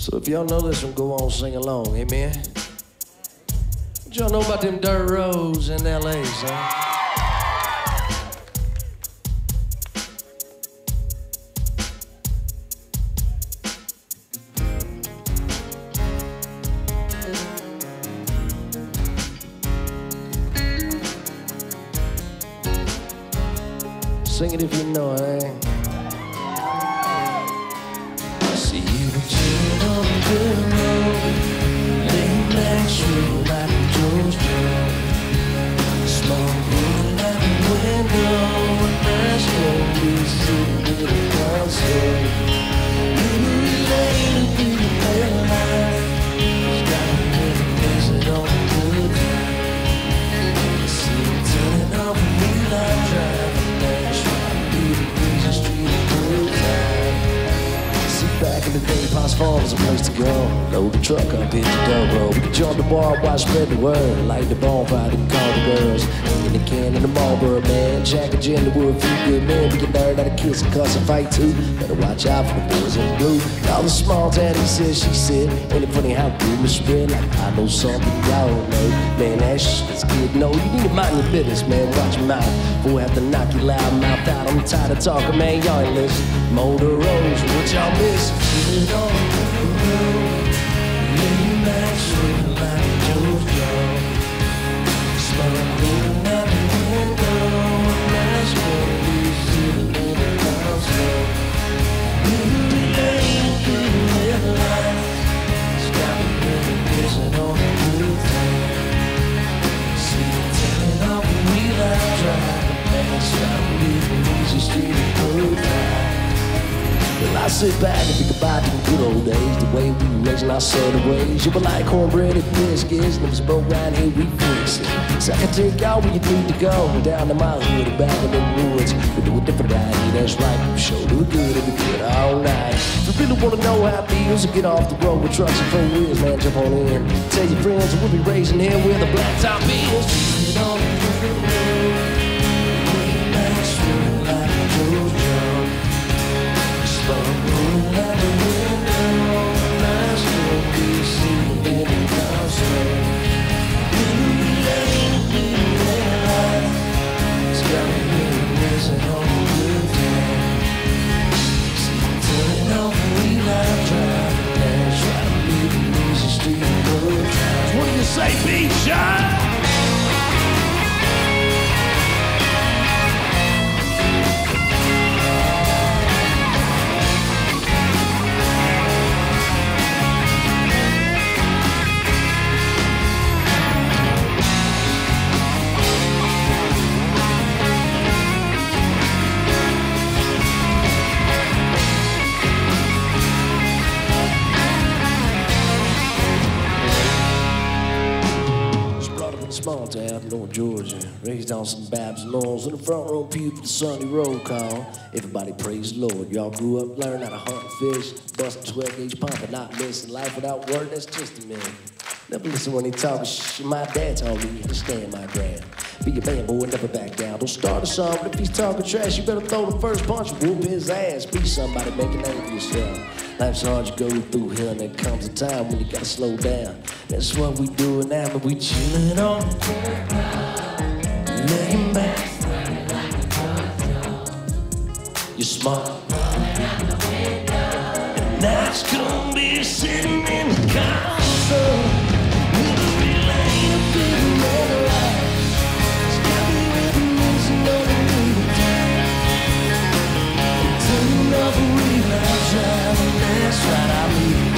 So if y'all know this one, go on, sing along, amen? What y'all know about them dirt roads in L.A., son? Sing it if you know it, eh? See you chillin' on the good road, laying back, shooting like a Joe's drum. Smoke rolling out the window, and that's gonna be sitting in the concert. Memory lane through the pale light, it's got a little message on the good time. See you turning off the wheel-out drive. Back in the day, Pots Farm was a place to go. Load the truck up, hit the double. We could jump the bar, watch spread the word. Light the bonfire, then call the girls. In the can in the Marlboro, man. Jack and Jen, the wood, few good men. We can learn how to kiss and cuss and fight too. Better watch out for the boys in blue. All the small town, he said, she said. Ain't it funny how rumors spread? Like I know something y'all don't know. Man, that's just kid. No, you need to mind your business, man. Watch your mouth. Before I have to knock your loud mouth out. I'm tired of talking, man. Y'all ain't listen. Motor roads, what y'all miss? Sit on the road, laying back, sweating like a Joe's drum. Smoke rolling out the window, and that's gonna be sitting in the concert. Memory lane through the red light, it's got me really missing on the good thing. See you turning off the wheel-out drive, and it's got me leaving easy street of good life. Well, I sit back and think about the good old days, the way we were raising our southern ways. You were like cornbread and biscuits, and if it's broke round here, we fix it. So I can take y'all where you need to go, down to my hood or back in the woods. We do a different idea, that's right. We sure do good if we do it all night. If you really want to know how it feels to get off the road with trucks and 4 wheels, man, jump on in. Tell your friends we'll be raising here where the blacktop is. Sit on the road, way back, swimming like a Joe's drum. Rolling out the window, and that's gonna be sitting in the concert. Memory lane through the red light, it's got me really missing on the good time. See you turning off the wheel-out drive, and that's right, I'm leaving easy street of good times. What do you say, B-Shot? Small town, North Georgia, raised on some Babs laws. In the front row pew for the Sunday roll call. Everybody praise the Lord. Y'all grew up, learned how to hunt and fish, busting 12-gauge pump and not missing life without word. That's just a minute. Never listen when they talk shit. My dad told me to stand my ground. Be a man, boy, never back down. Don't start a song, but if he's talking trash, you better throw the first punch and whoop his ass. Be somebody, make a name for yourself. Life's hard, you go through hell, and there comes a time when you gotta slow down. That's what we doing now, but we chillin' on laying back. You're smart, and that's gonna be sitting in the console. Memory lane through the red light, it's got me really missing on the good time. Turning off the wheel-out drive, and that's right, I leave.